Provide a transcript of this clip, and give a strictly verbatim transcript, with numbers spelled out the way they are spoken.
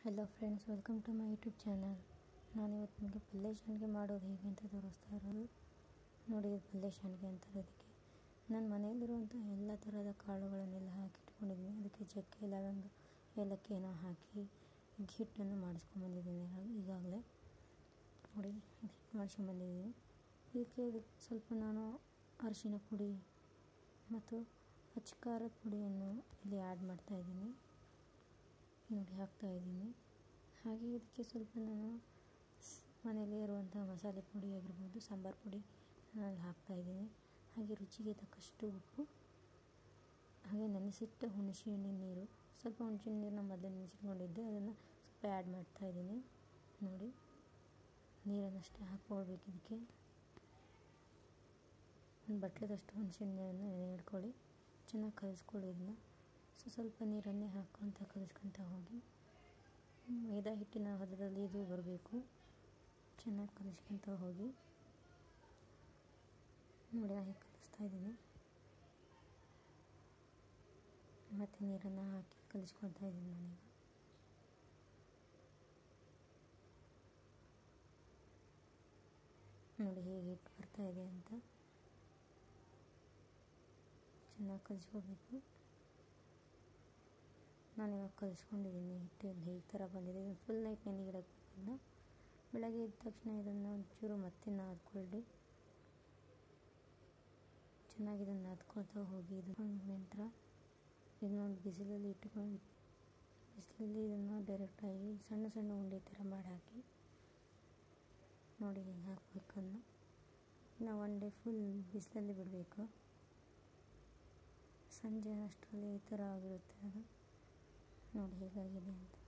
Hello friends, welcome to my YouTube channel. ನಾನಿವತ್ತು ನಿಮಗೆ ಪಲ್ಯ ಸಂಡಿಗೆ ಮಾಡೋದು ಹೇಗೆ ಅಂತ ತೋರಿಸ್ತಾ ಇರೋದು. ನೋಡಿ, ಇದು ಪಲ್ಯ ಸಂಡಿಗೆ ಅಂತಾರೆ. ಇದಕ್ಕೆ ನಾನು ಮನೆಯಲ್ಲಿರುವಂಥ ಎಲ್ಲ ಥರದ ಕಾಳುಗಳನ್ನೆಲ್ಲ ಹಾಕಿ ಇಟ್ಕೊಂಡಿದ್ದೀನಿ. ಅದಕ್ಕೆ ಚಕ್ಕೆ, ಲವಂಗ, ಏಲಕ್ಕಿನ ಹಾಕಿ ಹಿಟ್ಟನ್ನು ಮಾಡಿಸ್ಕೊಂಡ್ಬಂದಿದ್ದೀನಿ ಈಗಾಗಲೇ. ನೋಡಿ, ಹಿಟ್ಟು ಮಾಡಿಸ್ಕೊಂಡ್ಬಂದಿದ್ದೀನಿ. ಇದಕ್ಕೆ ಇದಕ್ಕೆ ಸ್ವಲ್ಪ ನಾನು ಅರಿಶಿನ ಪುಡಿ ಮತ್ತು ಅಚ್ಚ ಖಾರದ ಪುಡಿಯನ್ನು ಇಲ್ಲಿ ಆ್ಯಡ್ ಮಾಡ್ತಾಯಿದ್ದೀನಿ. ನೋಡಿ, ಹಾಕ್ತಾಯಿದ್ದೀನಿ. ಹಾಗೆ ಇದಕ್ಕೆ ಸ್ವಲ್ಪ ನಾನು ಮನೆಯಲ್ಲೇ ಇರುವಂಥ ಮಸಾಲೆ ಪುಡಿ ಆಗಿರ್ಬೋದು, ಸಾಂಬಾರು ಪುಡಿ ನಾನು ಹಾಕ್ತಾಯಿದ್ದೀನಿ. ಹಾಗೆ ರುಚಿಗೆ ತಕ್ಕಷ್ಟು ಉಪ್ಪು, ಹಾಗೆ ನೆನೆಸಿಟ್ಟ ಹುಣಸೆ ಹಣ್ಣಿನ ನೀರು. ಸ್ವಲ್ಪ ಹುಣಸೆ ಹಣ್ಣು ನೀರನ್ನ ಮೊದಲೇ ನೆನೆಸಿಟ್ಕೊಂಡಿದ್ದೆ, ಅದನ್ನು ಸ್ವಲ್ಪ ಆ್ಯಡ್ ಮಾಡ್ತಾಯಿದ್ದೀನಿ. ನೋಡಿ, ನೀರನ್ನಷ್ಟೇ ಹಾಕ್ಕೊಳ್ಬೇಕು. ಇದಕ್ಕೆ ಒಂದು ಬಟ್ಲದಷ್ಟು ಹುಣಸೆ ಹಣ್ಣನ್ನು ನೆನೆ ಇಟ್ಕೊಳ್ಳಿ, ಚೆನ್ನಾಗಿ ಕಲಿಸ್ಕೊಳ್ಳಿ. ಇದನ್ನು ಸೊ ಸ್ವಲ್ಪ ನೀರನ್ನೇ ಹಾಕ್ಕೊತ ಕಲಿಸ್ಕೊತ ಹೋಗಿ. ಮೈದಾ ಹಿಟ್ಟಿನ ಹದದಲ್ಲಿ ಇದು ಬರಬೇಕು. ಚೆನ್ನಾಗಿ ಕಲಿಸ್ಕೊತ ಹೋಗಿ. ನೋಡಿ, ನಾನು ಹೇಗೆ ಕಲಿಸ್ತಾ ಇದ್ದೀನಿ. ಮತ್ತು ನೀರನ್ನು ಹಾಕಿ ಕಲಿಸ್ಕೊತಾ ಇದ್ದೀನಿ ನಾನೀಗ. ನೋಡಿ ಹೇಗೆ ಹಿಟ್ಟು ಬರ್ತಾಯಿದೆ ಅಂತ. ಚೆನ್ನಾಗಿ ಕಲಿಸ್ಕೋಬೇಕು. ನಾನಿವಾಗ ಕಲಿಸ್ಕೊಂಡಿದ್ದೀನಿ. ಹಿಟ್ಟು ಹೇಗೆ ಥರ ಬಂದಿದೆ. ಇದನ್ನು ಫುಲ್ ನೈಟ್ ನೆನೆಗೆ ಇಡೋಕ್ಕಿಲ್ಲ. ಬೆಳಗ್ಗೆ ಎದ್ದ ತಕ್ಷಣ ಇದನ್ನು ಒಂಚೂರು ಮತ್ತೆ ನಾದ್ಕೊಳ್ಳಿ. ಚೆನ್ನಾಗಿ ಇದನ್ನು ನಾದ್ಕೊಳ್ತಾ ಹೋಗಿ. ಇದು ನಂತರ ಇದನ್ನು ಬಿಸಿಲಲ್ಲಿ ಇಟ್ಕೊಂಡು ಬಿಸಿಲಲ್ಲಿ ಇದನ್ನು ಡೈರೆಕ್ಟಾಗಿ ಸಣ್ಣ ಸಣ್ಣ ಉಂಡೆ ಥರ ಮಾಡಿ ಹಾಕಿ. ನೋಡಿ ಹಿಂಗೆ ಹಾಕಬೇಕನ್ನು. ಇನ್ನು ಒನ್ ಡೇ ಫುಲ್ ಬಿಸಿಲಲ್ಲಿ ಬಿಡಬೇಕು. ಸಂಜೆ ಅಷ್ಟರಲ್ಲಿ ಈ ಥರ ಆಗಿರುತ್ತೆ ಅದು. ನೋಡಿ ಹೇಗಾಗಿದೆ ಅಂತ.